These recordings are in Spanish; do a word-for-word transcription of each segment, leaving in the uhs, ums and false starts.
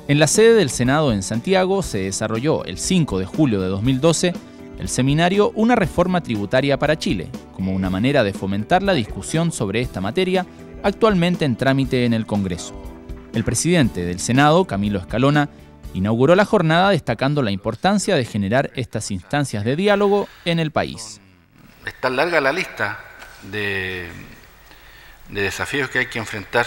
En la sede del Senado en Santiago se desarrolló el cinco de julio de dos mil doce el seminario Una reforma tributaria para Chile, como una manera de fomentar la discusión sobre esta materia actualmente en trámite en el Congreso. El presidente del Senado, Camilo Escalona, inauguró la jornada destacando la importancia de generar estas instancias de diálogo en el país. Es tan larga la lista de, de desafíos que hay que enfrentar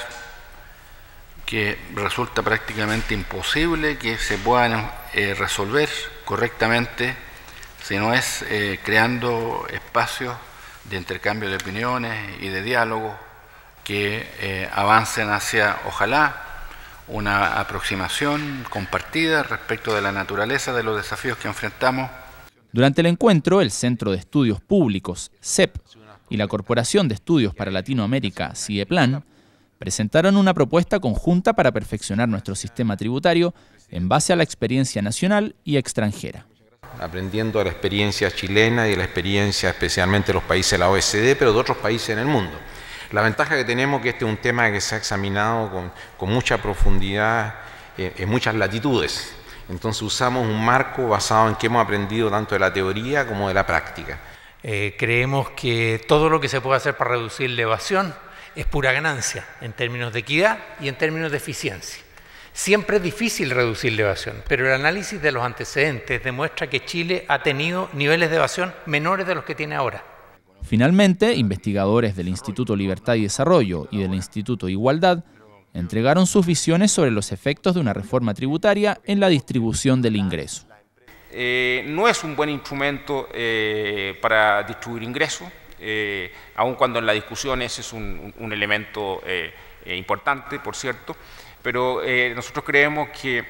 que resulta prácticamente imposible que se puedan eh, resolver correctamente si no es eh, creando espacios de intercambio de opiniones y de diálogo que eh, avancen hacia, ojalá, una aproximación compartida respecto de la naturaleza de los desafíos que enfrentamos. Durante el encuentro, el Centro de Estudios Públicos, C E P, y la Corporación de Estudios para Latinoamérica, CIEPLAN, presentaron una propuesta conjunta para perfeccionar nuestro sistema tributario en base a la experiencia nacional y extranjera. Aprendiendo de la experiencia chilena y de la experiencia especialmente de los países de la O E C D, pero de otros países en el mundo. La ventaja que tenemos es que este es un tema que se ha examinado con, con mucha profundidad eh, en muchas latitudes. Entonces usamos un marco basado en que hemos aprendido tanto de la teoría como de la práctica. Eh, creemos que todo lo que se puede hacer para reducir la evasión es pura ganancia en términos de equidad y en términos de eficiencia. Siempre es difícil reducir la evasión, pero el análisis de los antecedentes demuestra que Chile ha tenido niveles de evasión menores de los que tiene ahora. Finalmente, investigadores del Instituto Libertad y Desarrollo y del Instituto Igualdad entregaron sus visiones sobre los efectos de una reforma tributaria en la distribución del ingreso. Eh, no es un buen instrumento eh, para distribuir ingresos, eh, aun cuando en la discusión ese es un, un elemento eh, eh, importante, por cierto, pero eh, nosotros creemos que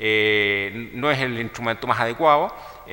eh, no es el instrumento más adecuado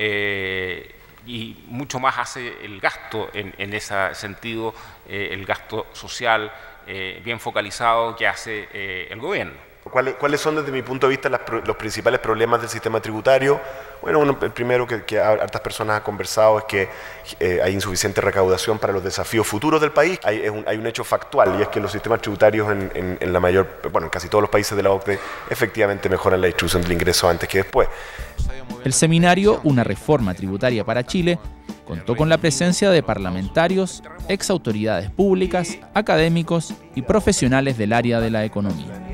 eh, y mucho más hace el gasto en, en ese sentido, eh, el gasto social eh, bien focalizado que hace eh, el gobierno. ¿Cuáles, ¿Cuáles son desde mi punto de vista las, los principales problemas del sistema tributario? Bueno, uno, el primero que, que hartas personas han conversado es que eh, hay insuficiente recaudación para los desafíos futuros del país. Hay, es un, hay un hecho factual y es que los sistemas tributarios en, en, en la mayor, bueno, en casi todos los países de la O C D E efectivamente mejoran la distribución del ingreso antes que después. El seminario Una reforma tributaria para Chile contó con la presencia de parlamentarios, ex autoridades públicas, académicos y profesionales del área de la economía.